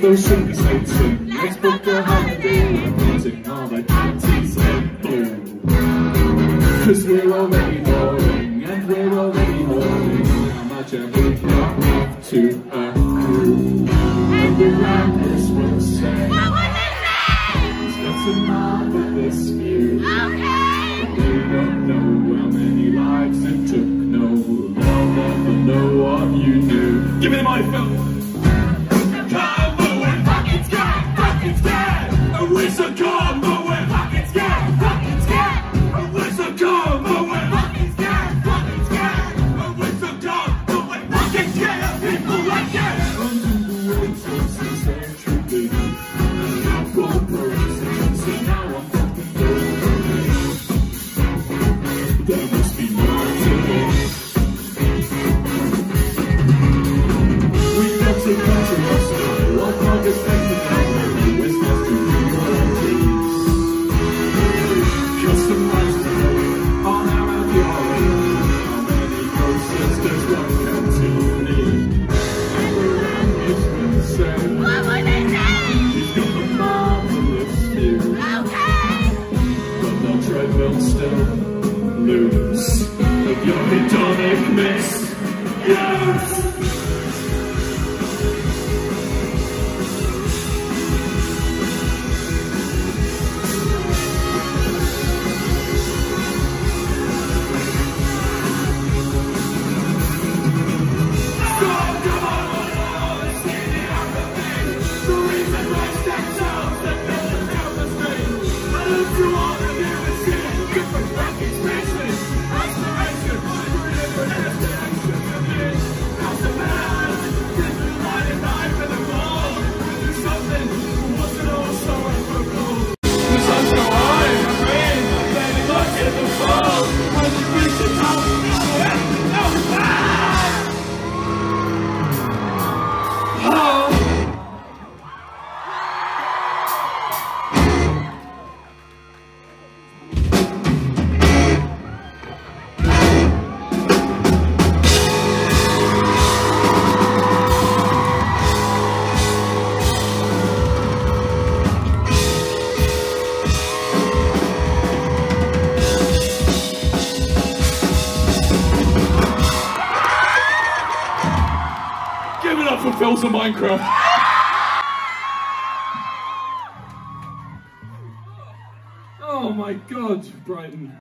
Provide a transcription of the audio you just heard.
social statement. Let's book a holiday, putting all the panties in blue. Cause we're already boring, and we're already holding. How much a week not up to a crew. And the landless will say, he's got a marvelous view. But we don't know how many lives it took. No, they'll never know what you knew. Give me the mic, Phil. We're so calm, but we're fucking scared, fucking scared. We're so calm, but we're fucking scared, fucking scared. We're so calm, but we're fucking scared of people like you. Under the waiters, is there truly? And I've got brothers, so now I'm fucking good. There must be more to this. We got to go to Moscow, I'll plug a statement out. Still lose of your hedonic miss. Yes! Give it up for Philza Minecraft. Oh my God, Brighton.